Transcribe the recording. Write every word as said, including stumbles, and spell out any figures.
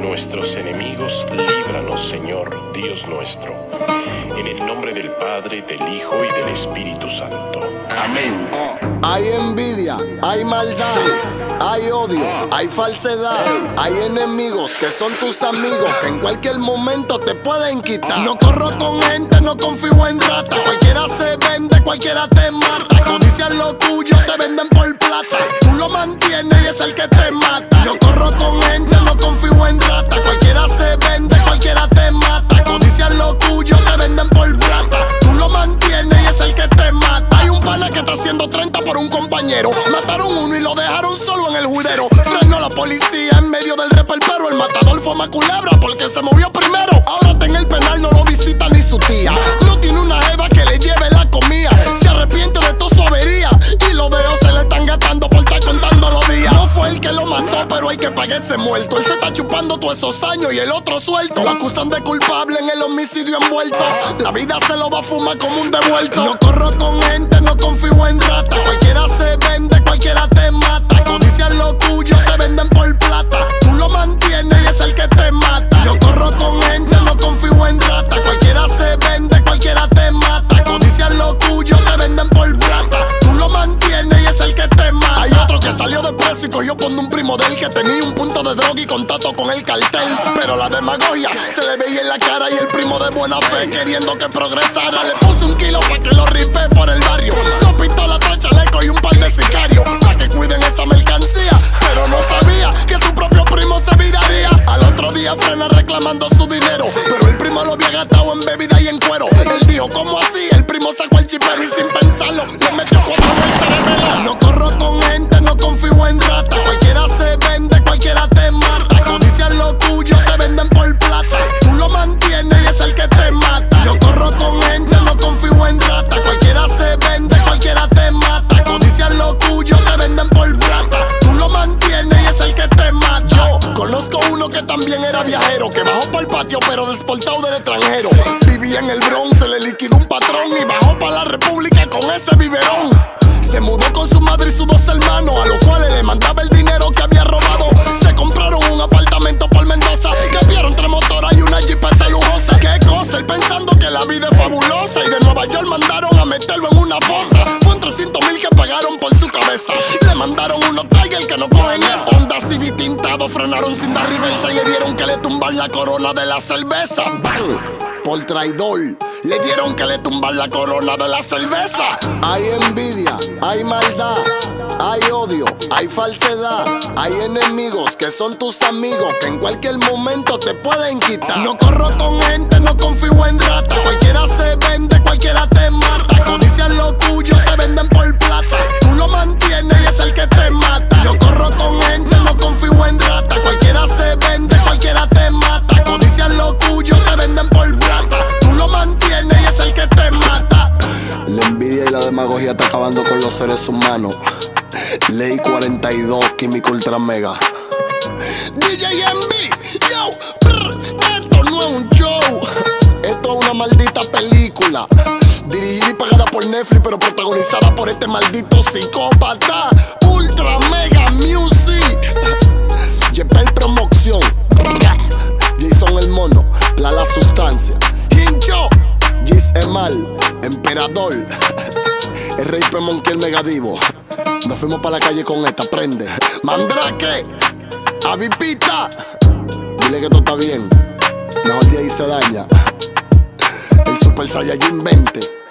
nuestros enemigos, líbranos, Señor, Dios nuestro. En el nombre del Padre, del Hijo y del Espíritu Santo. Amén. Hay envidia, hay maldad, hay odio, hay falsedad, hay enemigos que son tus amigos que en cualquier momento te pueden quitar. No corro con gente, no confío en rata. Cualquiera se vende, cualquiera te mata. Codician lo tuyo, te venden por plata. Tú lo mantienes y es el que te mata. No corro con gente, no confío en rata. Cualquiera se vende, cualquiera te mata. Codician lo tuyo, te venden por plata. Tú lo mantienes y es el que te mata. Hay un pana que está haciendo treinta por un compañero. Mataron uno y lo dejaron solo en el juidero. Frenó la policía en medio del reperpero. El matador fue más culebra porque se movió primero. Ahora está en el penal, no lo visita ni su tía. No tiene una jeva que le lleve la comida. Se arrepiente de toda su avería y los dedos se le están gastando por estar contando los días. No fue el que lo mató, pero hay que pagar ese muerto. Él se está chupando todos esos años y el otro suelto. Lo acusan de culpable en el homicidio envuelto. La vida se lo va a fumar como un devuelto. No corro con gente, no confío en rata. Cualquiera se vende, cualquiera te mata. Codician lo tuyo, te venden por plata. Tú lo mantienes y es el que te mata. Yo corro con gente, no confío en rata. Cualquiera se vende, cualquiera te mata. Codician lo tuyo, te venden por plata. Tú lo mantienes y es el que te mata. Hay otro que salió de preso y cogió con un primo de él que tenía un punto de droga y contacto con el cartel. Pero la demagogia se le veía en la cara y el primo de buena fe queriendo que progresara le puso un kilo pa' que lo ripe por el barrio. Dos pistolas, tres chalecos y un par de sicarios pa' que cuiden esa mercancía. Pero no sabía que su propio primo se viraría. Al otro día frena reclamando su dinero, pero el primo lo había gastado en bebida y en cuero. Él dijo, ¿cómo así? El primo sacó el chipero y sin pensarlo le metió cuatro en el cerebelo. No corro con gente, no confío en rata. Cualquiera se vende, cualquiera te mata. Codician lo tuyo, te venden por plata. Tú lo mantienes y es el que te mata. Yo corro con gente, no confío en rata. Cualquiera se vende, cualquiera te mata. Codician lo tuyo, te venden por plata. Tú lo mantienes y es el que te mata. Yo conozco uno que también era viajero, que bajó para el patio pero desportado del extranjero. Vivía en el Bronx, se le liquidó un patrón y bajó para la República con ese biberón. Se mudó con su madre y sus dos hermanos, a los cuales le mandaba el dinero que había robado. Se compraron un apartamento por Mendoza, cambiaron tres motoras y una jipeta lujosa. Qué cosa, él pensando que la vida es fabulosa. Y de Nueva York mandaron a meterlo en una fosa. Fueron trescientos mil que pagaron por su cabeza. Le mandaron unos Tiger que no cogen eso. Honda Civic tintado, frenaron sin dar reversa y le dieron que le tumban la corona de la cerveza. ¡Bang! Por traidor, le dieron que le tumban la corona de la cerveza. Hay envidia, hay maldad, hay odio, hay falsedad. Hay enemigos que son tus amigos que en cualquier momento te pueden quitar. No corro con gente, no confío en rata. Cualquiera se vende, cualquiera te mata. Codician lo tuyo, te venden por plata. Tú lo mantienes y es el que te mata. Yo corro con gente, no confío en rata. Cualquiera se vende, cualquiera te mata. Codician lo tuyo, te venden por plata. Tú lo mantienes y es el que te mata. La envidia y la demagogia está acabando con los seres humanos. Ley cuarenta y dos, Químico Ultra Mega. D J M B, yo, brr, esto no es un show. Esto es una maldita película. Dirigida y pagada por Netflix, pero protagonizada por este maldito psicópata. Ultra Mega Music. Yepel Promoción. Jason el Mono, Pla la Sustancia. Hincho, Gis Emal, Emperador. El Rey Pemonque, el Megadivo. Nos fuimos para la calle con esta, prende. Mandrake, Avipita. Dile que todo está bien. Mejor de ahí se daña. El Super Saiyajin veinte.